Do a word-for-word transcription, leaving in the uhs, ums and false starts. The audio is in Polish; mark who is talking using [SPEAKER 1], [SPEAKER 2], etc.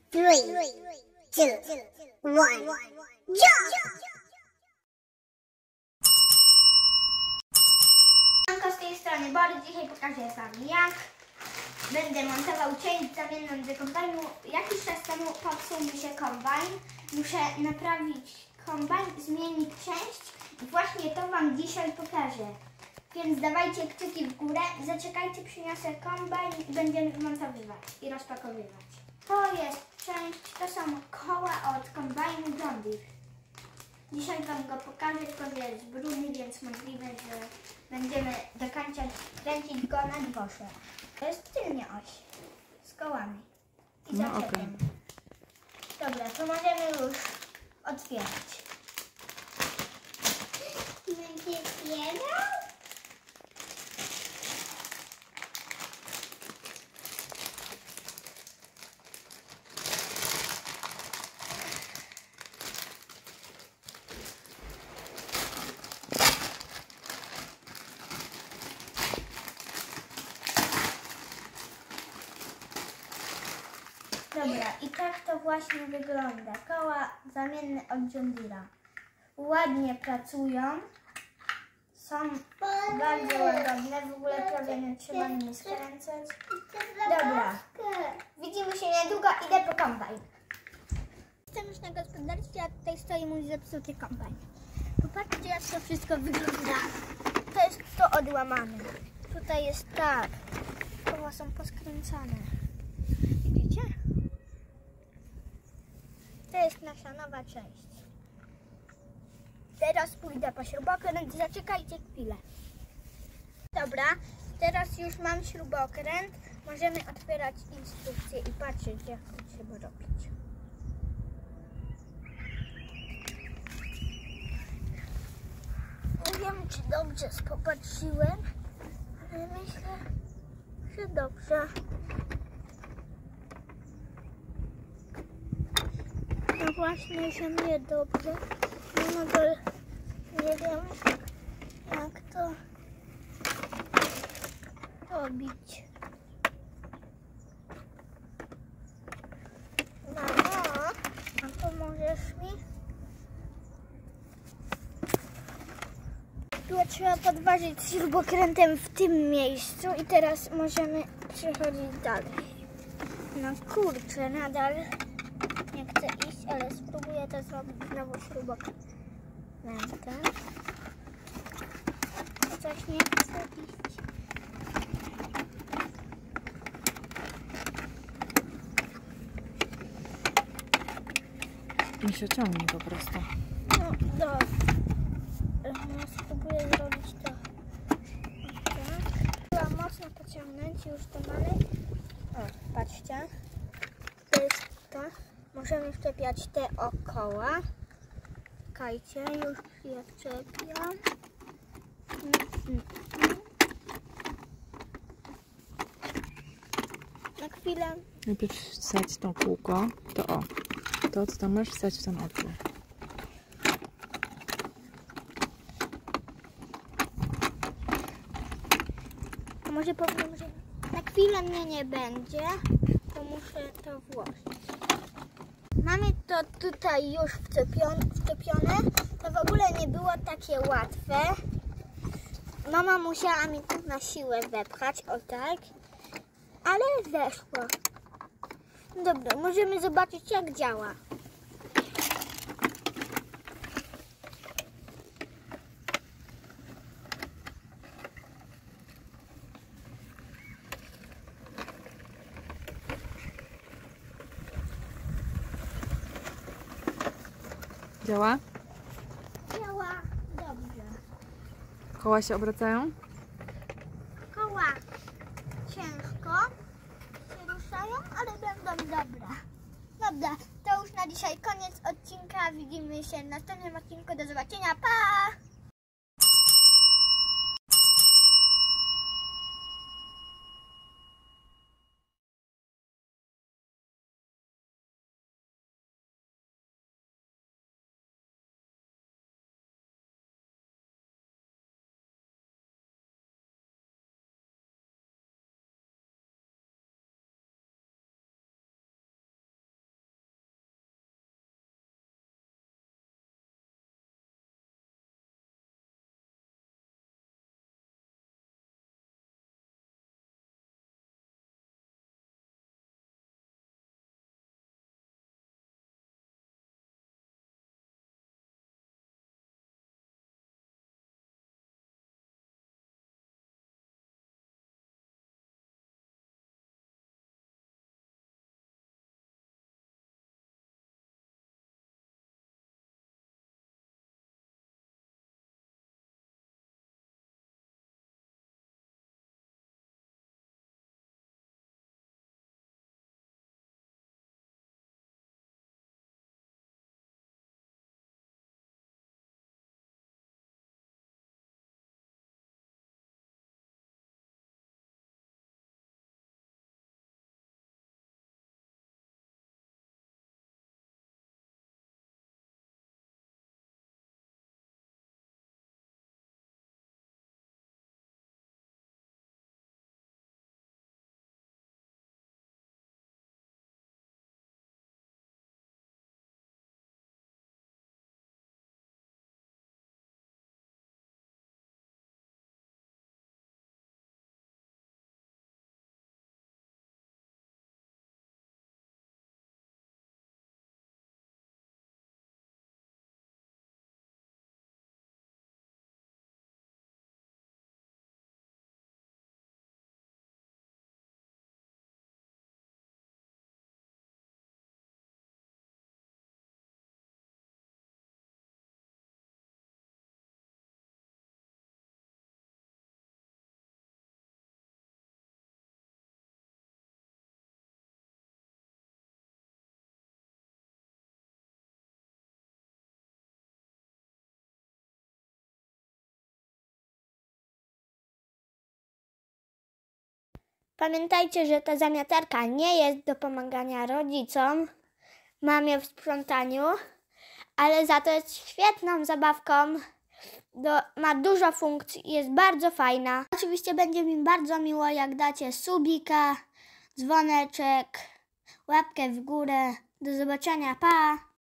[SPEAKER 1] Three, two, one, jump!
[SPEAKER 2] Siemanko, z tej strony Borys. Dzisiaj pokażę Wam, jak będę montował część zamienną do kombajnu. Jakiś czas temu popsuł mi się kombajn. Muszę naprawić kombajn, zmienić część i właśnie to Wam dzisiaj pokażę. Więc dawajcie kciuki w górę, zaczekajcie, przyniosę kombajn i będziemy montowywać i rozpakowywać. To jest część, to są koła od kombajnu John Deere. Dzisiaj Wam go pokażę, tylko że jest brudny, więc możliwe, że będziemy dokończać kręcić go na dworze. To jest tylnia oś z kołami i
[SPEAKER 3] No,
[SPEAKER 2] zaczepem.
[SPEAKER 3] okay.
[SPEAKER 2] Dobra, to możemy już otwierać.
[SPEAKER 1] Będzie otwierał?
[SPEAKER 2] Dobra, i tak to właśnie wygląda. Koła zamienne od John Deere'a. Ładnie pracują. Są bardzo łagodne. W ogóle prawie nie trzeba nimi skręcać. Dobra, widzimy się niedługo. Idę po kombajn. Jestem już na gospodarstwie, a tutaj stoi mój zepsuty kombajn. Popatrzcie, jak to wszystko wygląda. To jest to odłamane. Tutaj jest tak. Koła są poskręcane. Widzicie? To jest nasza nowa część. Teraz pójdę po śrubokręt. Zaczekajcie chwilę. Dobra, teraz już mam śrubokręt. Możemy otwierać instrukcję i patrzeć, jak to trzeba robić. Nie wiem, czy dobrze popatrzyłem, ale myślę, że dobrze. No właśnie, że nie dobrze. No nadal nie wiem, jak to robić. Mamo, a pomożesz mi? Tu trzeba podważyć śrubokrętem w tym miejscu i teraz możemy przechodzić dalej. No kurczę, nadal nie chcę iść, ale spróbuję to zrobić znowu śrubokrętem. Coś nie chce iść.
[SPEAKER 3] I się ciągnie po prostu.
[SPEAKER 2] No dobra. No, spróbuję zrobić to tak. Trzeba mocno pociągnąć, już to mamy. O, patrzcie. To jest to. Możemy wczepiać te okoła. Czekajcie, już je wczepiam. Na chwilę.
[SPEAKER 3] Najpierw wsadź tą kółko, to o. To, co tam masz, wsadź w ten otwór.
[SPEAKER 2] A może powiem, że na chwilę mnie nie będzie, to muszę to włożyć. Mamy to tutaj już wczepione. To w ogóle nie było takie łatwe. Mama musiała mi tu na siłę wepchać, o tak. Ale weszło. Dobra, możemy zobaczyć, jak działa.
[SPEAKER 3] Działa?
[SPEAKER 2] Działa dobrze.
[SPEAKER 3] Koła się obracają?
[SPEAKER 2] Koła ciężko się ruszają, ale będą dobre. Dobra, to już na dzisiaj koniec odcinka. Widzimy się w następnym odcinku. Do zobaczenia. Pa! Pamiętajcie, że ta zamiatarka nie jest do pomagania rodzicom, mamie w sprzątaniu, ale za to jest świetną zabawką, do, ma dużo funkcji, jest bardzo fajna. Oczywiście będzie mi bardzo miło, jak dacie subika, dzwoneczek, łapkę w górę. Do zobaczenia, pa!